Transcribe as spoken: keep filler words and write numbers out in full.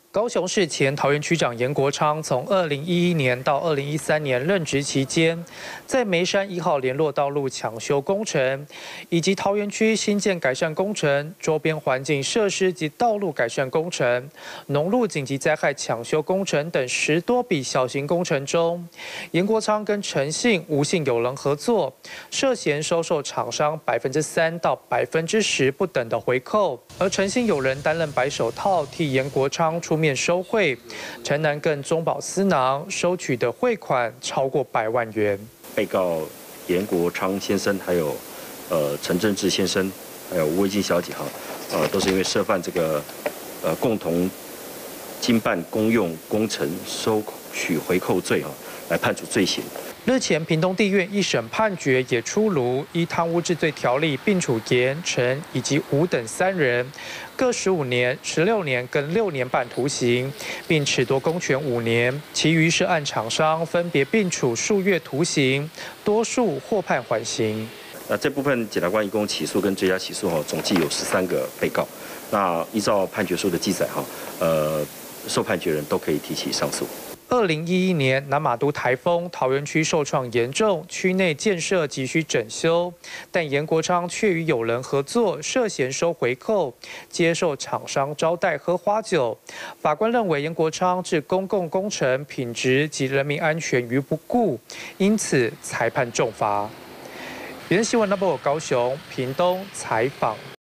高雄市前桃园区长严国昌，从二零一一年到二零一三年任职期间，在梅山一号联络道路抢修工程，以及桃园区新建改善工程、周边环境设施及道路改善工程、农路紧急灾害抢修工程等十多笔小型工程中，严国昌跟陈姓、吴姓友人合作，涉嫌收受厂商百分之三到百分之十不等的回扣，而陈姓友人担任白手套，替严国昌出面收贿，陈南更中饱私囊，收取的汇款超过百万元。 被告严国昌先生，还有呃陈正志先生，还有吴慧金小姐哈，呃都是因为涉犯这个呃共同经办公用工程收取回扣罪哈，来判处罪刑。 日前，屏东地院一审判决也出炉，依贪污治罪条例并处严、陈以及吴等三人各十五年、十六年跟六年半徒刑，并褫夺公权五年。其余涉案厂商分别并处数月徒刑，多数获判缓刑。 那这部分检察官一共起诉跟追加起诉哈，总计有十三个被告。那依照判决书的记载哈，呃，受判决人都可以提起上诉。 二零一一年南马都台风，桃园区受创严重，区内建设急需整修，但严国昌却与友人合作，涉嫌收回扣，接受厂商招待喝花酒。法官认为严国昌置公共工程品质及人民安全于不顾，因此裁判重罚。别人新闻 Number 高雄、屏东采访。